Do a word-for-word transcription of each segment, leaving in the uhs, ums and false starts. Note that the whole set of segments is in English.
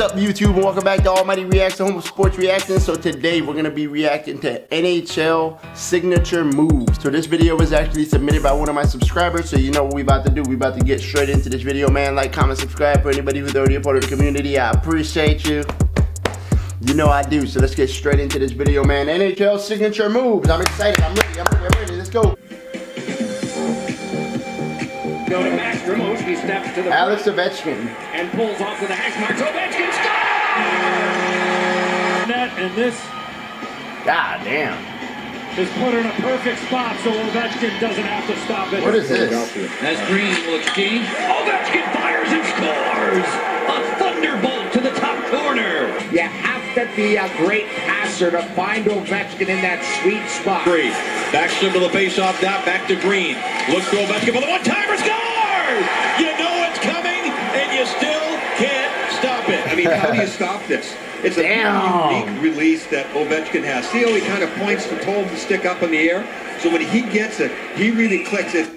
up, YouTube, and welcome back to Almighty Reacts, the home of sports reactions. So today we're gonna be reacting to N H L signature moves. So this video was actually submitted by one of my subscribers, so you know what we about to do. We about to get straight into this video, man. Like, comment, subscribe for anybody who's already a part of the community. I appreciate you. You know I do. So let's get straight into this video, man. N H L signature moves. I'm excited. I'm ready. I'm ready. I'm ready. Let's go. Go to Max Ramos, he steps to the Alex Ovechkin and pulls off to the hash marks. Ovechkin scores! Net, and this God damn is put in a perfect spot so Ovechkin doesn't have to stop it. What is this? As Green will exchange, Ovechkin fires and scores! A thunderbolt to the top corner. You have to be a great passer to find Ovechkin in that sweet spot. Green backs him to the face-off dot, back to Green. Looks to Ovechkin for the one-timer, scores! You know it's coming, and you still can't stop it. I mean, how do you stop this? It's a Damn. unique release that Ovechkin has. See how he kind of points the toe of the stick up in the air? So when he gets it, he really clicks it.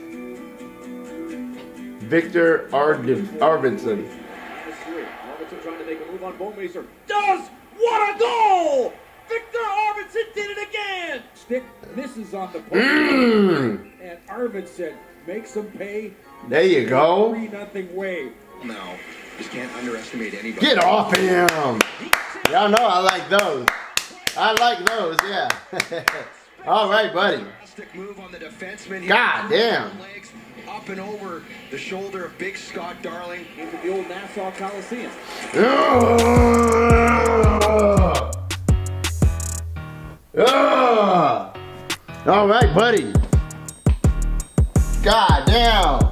Victor Arvid Arvidsson. Arvidsson trying to make a move on Bowmacer. Does! What a goal! Victor Arvidsson did it again! Stick misses on the post. Mm. And Arvidsson makes him pay. There you go. three nothing way. No, just can't underestimate anybody. Get off him. Y'all know I like those. I like those, yeah. All right, buddy. Stick move on the defenseman. God damn. Legs up and over the shoulder of big Scott Darling Into the old Nassau Coliseum. Ugh. Ugh. All right, buddy. God damn.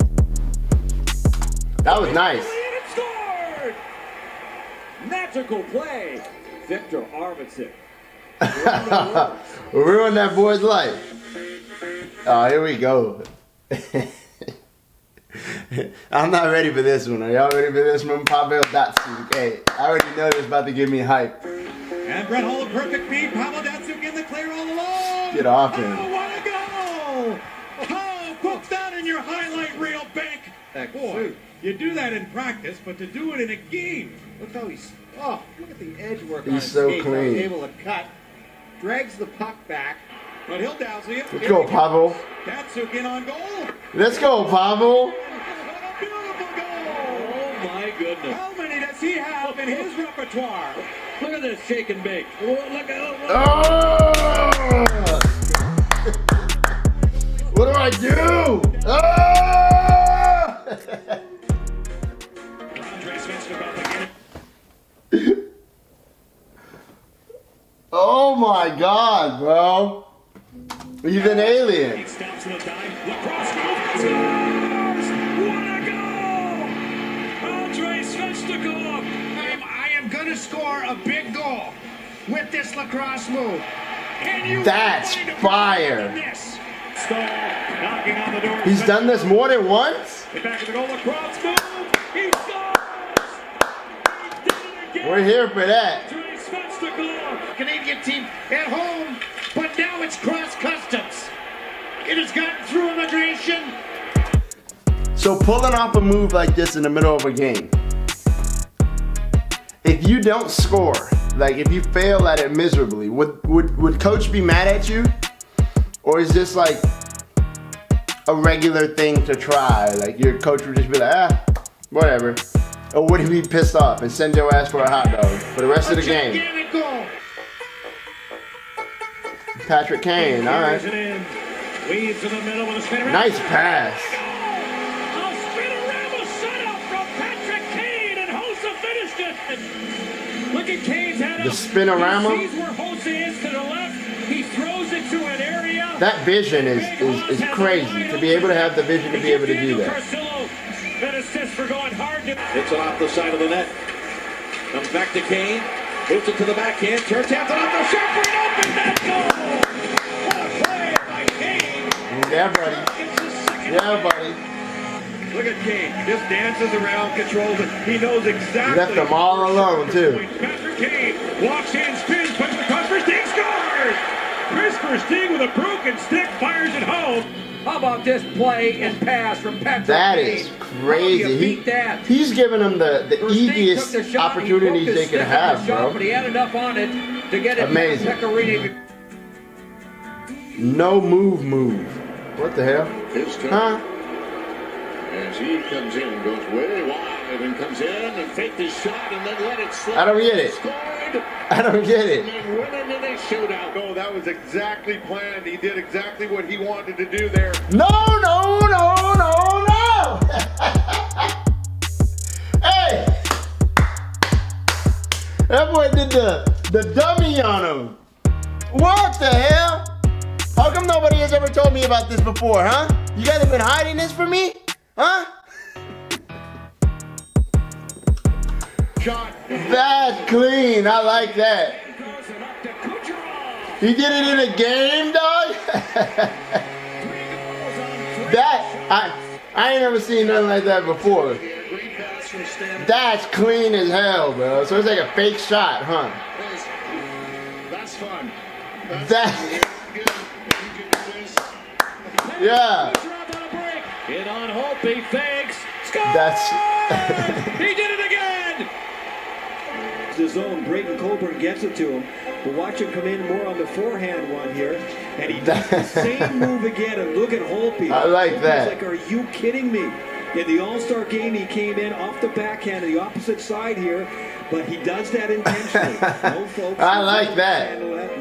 That was nice. It scored! Magical play. Victor Arvidsson. Ruined that boy's life. Oh, here we go. I'm not ready for this one. Are y'all ready for this one? Pavel Datsyuk. Hey, I already know this is about to give me hype. And Brett Hull, a perfect beat. Pavel Datsyuk in the clear all alone. Get off him. Oh, what a goal! Oh, put that in your highlight reel, Bank. Boy, you do that in practice, but to do it in a game. Look how he's, oh, look at the edge work He's on his so skate. clean. Able to cut, drags the puck back. But he'll dazzle you. Let's go, Pavel. Datsyuk in on goal. Let's go, Pavel. Beautiful goal. Oh my goodness. How many does he have in his repertoire? Look at this shake and bake. Oh, look at Oh! What do I do? Oh! Oh my God, bro. He's an alien. He stops in a dive. Lacrosse goes. Scores! What a goal! Andrei Svechnikov. I'm, I am going to score a big goal with this lacrosse move. Can you That's find a fire. better than this? Stahl knocking on the door. He's done this more than once? Get back to the goal. Lacrosse move. He scores! He did it again. We're here for that. Andrei Svechnikov. Canadian team at home, but now it's cross customs. It has gotten through immigration. So pulling off a move like this in the middle of a game, if you don't score, like if you fail at it miserably, would, would, would coach be mad at you? Or is this like a regular thing to try? Like your coach would just be like, ah, whatever. Or would he be pissed off and send your ass for a hot dog for the rest of the game? Gigantic goal. Patrick Kane, all right. Weaves in the middle with a spinner. Nice pass. A spinorama shutout from Patrick Kane, and Hossa finished it. Look at Kane's head. The spinorama. He sees where Hossa is to the left. He throws it to an area. That vision is, is, is crazy. To be able to have the vision to be able to do that. That assist for going hard. Hits it off the side of the net. Comes back to Kane. Moves it to the backhand. Turns taps it off the shot for an open net goal. What a play by Kane. Yeah, buddy. Yeah, buddy. Look at Kane. Just dances around, controls it. He knows exactly. Left them all alone, too. Patrick Kane walks in, spins, puts the cross for Sting, scores! Chris Sting with a broken stick fires it home. A about this play and pass from Patrick That Kane? is crazy. How do you He, beat that? he's giving them the, the Versteeg took easiest the shot, opportunities he they poked could his have, stick at the shot, bro. But he had enough on it to get it Amazing. past Pecorini. No move move. What the hell? His turn. Huh? As he comes in, goes way wide and comes in and faked his shot and then let it slide. I don't get it. Scored. I don't get And it. then winning in a shootout. No, that was exactly planned. He did exactly what he wanted to do there. No, no, no, no, no. Hey. That boy did the, the dummy on him. What the hell? How come nobody has ever told me about this before, huh? You guys have been hiding this from me? Huh? Shot. That's clean. I like that. He did it in a game, dog? That, I, I ain't never seen nothing like that before. Great pass from Stan. That's clean as hell, bro. So it's like a fake shot, huh? That's fun. That's That, good. You can do this. yeah. In on Hope, he fakes. Score! That's, He did it again! The zone, Brayton Colburn gets it to him, but watch him come in more on the forehand one here, and he does the same move again, and look at Holtby. I like Holtby's that. like, are you kidding me? In the All-Star game, he came in off the backhand on the opposite side here, but he does that intentionally. No, folks. I like that. Handle that.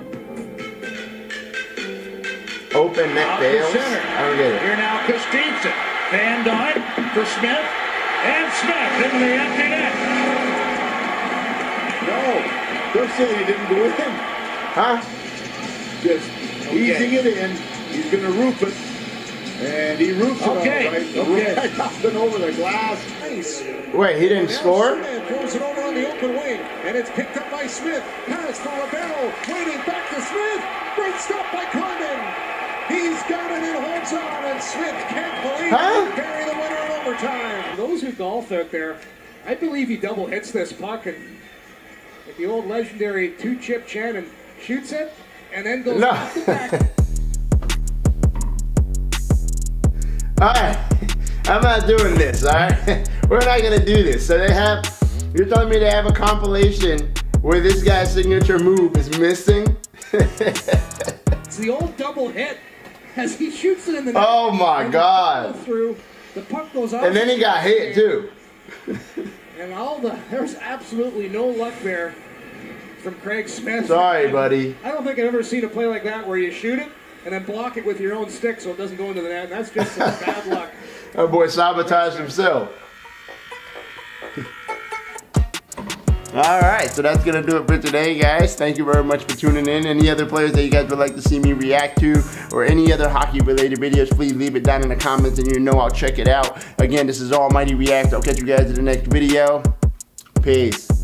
Open neck Out to fails. center. I don't get it. Here now, Christensen. Van Dyne for Smith. And Smith into the empty net. No, they're saying he didn't go in. Huh? Just easing it in. He's going to roof it. And he roofs it Okay, all right. okay. Right up and over the glass. Nice. Wait, he didn't score? And throws it over on the open wing, and it's picked up by Smith. Pass for Ribeiro, waiting back to Smith. Great stop by Condon. He's got it and holds on, and Smith can't believe Huh? it. Bury the winner in overtime. Those who golf out there, I believe he double hits this puck and like the old legendary two-chip Chen and shoots it and then goes No. off the back. Alright, I'm not doing this, alright? We're not gonna do this. So they have, you're telling me they have a compilation where this guy's signature move is missing? It's the old double hit as he shoots it in the net. Oh my and God. The puck goes through, the puck goes out. And then he got hit too. And all the, there's absolutely no luck there from Craig Smith. Sorry, And buddy. I don't think I've ever seen a play like that where you shoot it and then block it with your own stick so it doesn't go into the net. And that's just some bad luck. That boy sabotaged himself. Alright, so that's gonna do it for today, guys. Thank you very much for tuning in. Any other players that you guys would like to see me react to or any other hockey related videos, please leave it down in the comments and you know I'll check it out. Again, this is Almighty React. I'll catch you guys in the next video. Peace.